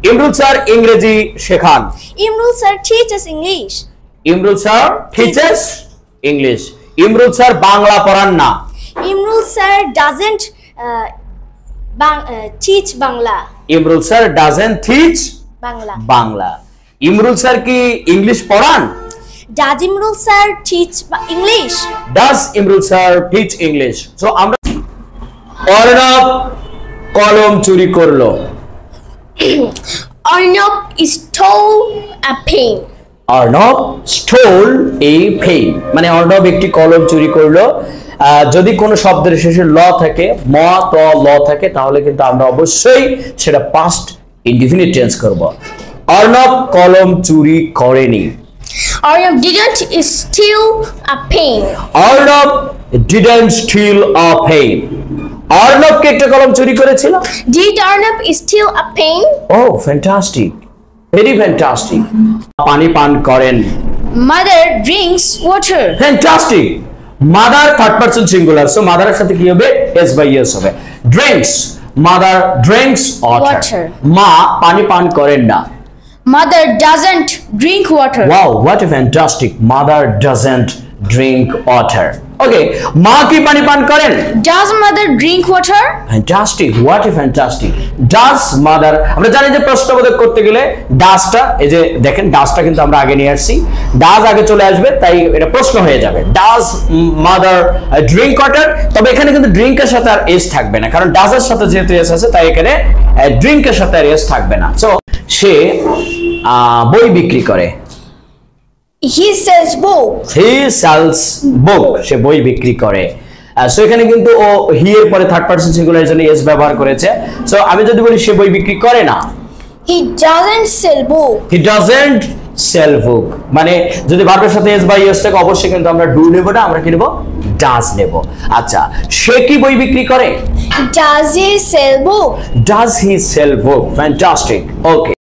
Imrul sir ইংরেজি শেখান। Imrul sir teaches English. Imrul sir teachers English. Imrul sir Bangla পড়ান না। Imrul sir doesn't teach Bangla. Imrul sir doesn't teach Bangla. Bangla. Imrul sir কি English পড়ান? Does Imrul sir teach English? Does Imrul sir teach English? So আমরা অর্ণব কলম চুরি করলো। Arnab stole a pen. Arnab stole a pen, মানে অর্ণব একটি কলম চুরি করলো। যদি কোনো শব্দের শেষে ল থাকে, ম ত ল থাকে, তাহলে কিন্তু আমরা অবশ্যই সেটা পাস্ট ইনডিফিনিট টেন্স করব। অর্ণব কলম চুরি করেনি। Arnab didn't steal a pen. Arnab didn't steal a pen. Arnab কি একটা কলম চুরি করেছিল? Did Arnab steal a pen? Oh fantastic, very fantastic. পানি পান করেন। Mother drinks water. Fantastic. Mother third person singular, so মাদারের সাথে কি হবে? এস বাই এস হবে। Drinks, mother drinks water. মা পানি পান করেন না। Mother doesn't drink water. Wow, what a fantastic. Mother doesn't drink water. Okay, মা কি পানি পান করেন? Does mother drink water? Fantastic, what a fantastic. Does mother, আমরা জানি যে প্রশ্নবোধক করতে গেলে ডাজটা, এই যে দেখেন ডাজটা কিন্তু আমরা আগে নিয়ে আসছি, ডাজ আগে চলে আসবে, তাই এটা প্রশ্ন হয়ে যাবে। Does mother drink water? তবে এখানে কিন্তু ড্রিঙ্কের সাথে আর এস থাকবে না, কারণ ডাজের সাথে যেহেতু এস আছে, তাই এখানে ড্রিঙ্কের সাথে আর এস থাকবে না। সো সে বই বিক্রি করে। He sells book. He sells book, সে বই বিক্রি করে। সো এখানে কিন্তু ও হি এর পরে থার্ড পারসন সিঙ্গুলার জন্য এস ব্যবহার করেছে। সো আমি যদি বলি সে বই বিক্রি করে না, He doesn't sell book. He doesn't sell book, মানে যদি ভার্বের সাথে এস বাই এস থাকে, অবশ্যই কিন্তু আমরা ডু নেব না, আমরা কি নেব? ডাজ নেব। আচ্ছা, সে কি বই বিক্রি করে? Does he sell book? Does he sell book? Fantastic. Okay.